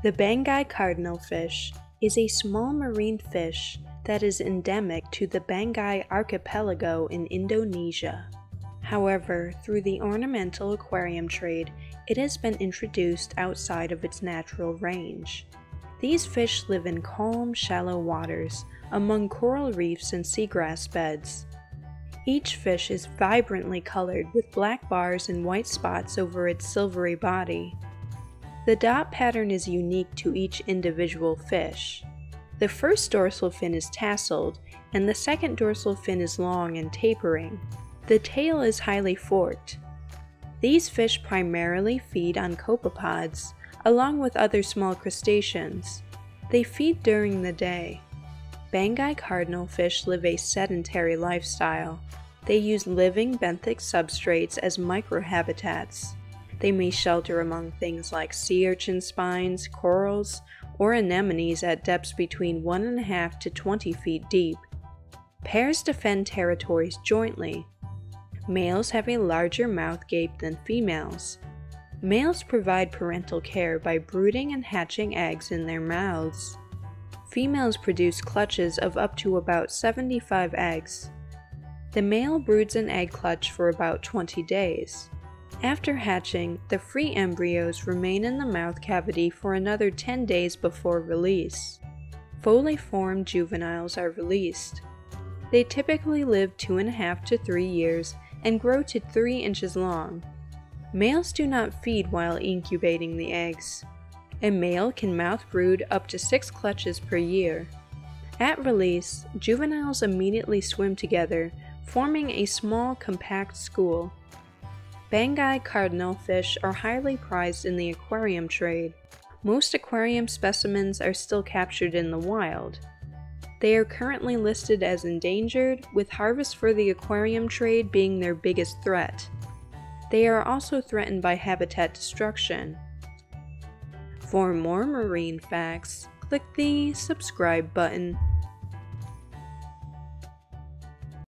The Banggai Cardinalfish is a small marine fish that is endemic to the Banggai archipelago in Indonesia. However, through the ornamental aquarium trade, it has been introduced outside of its natural range. These fish live in calm, shallow waters among coral reefs and seagrass beds. Each fish is vibrantly colored with black bars and white spots over its silvery body. The dot pattern is unique to each individual fish. The first dorsal fin is tasseled, and the second dorsal fin is long and tapering. The tail is highly forked. These fish primarily feed on copepods, along with other small crustaceans. They feed during the day. Banggai cardinalfish live a sedentary lifestyle. They use living benthic substrates as microhabitats. They may shelter among things like sea urchin spines, corals, or anemones at depths between 1.5 to 20 feet deep. Pairs defend territories jointly. Males have a larger mouth gape than females. Males provide parental care by brooding and hatching eggs in their mouths. Females produce clutches of up to about 75 eggs. The male broods an egg clutch for about 20 days. After hatching, the free embryos remain in the mouth cavity for another 10 days before release. Fully formed juveniles are released. They typically live 2.5 to 3 years and grow to 3 inches long. Males do not feed while incubating the eggs. A male can mouth brood up to 6 clutches per year. At release, juveniles immediately swim together, forming a small, compact school. Banggai cardinalfish are highly prized in the aquarium trade. Most aquarium specimens are still captured in the wild. They are currently listed as endangered, with harvest for the aquarium trade being their biggest threat. They are also threatened by habitat destruction. For more marine facts, click the subscribe button.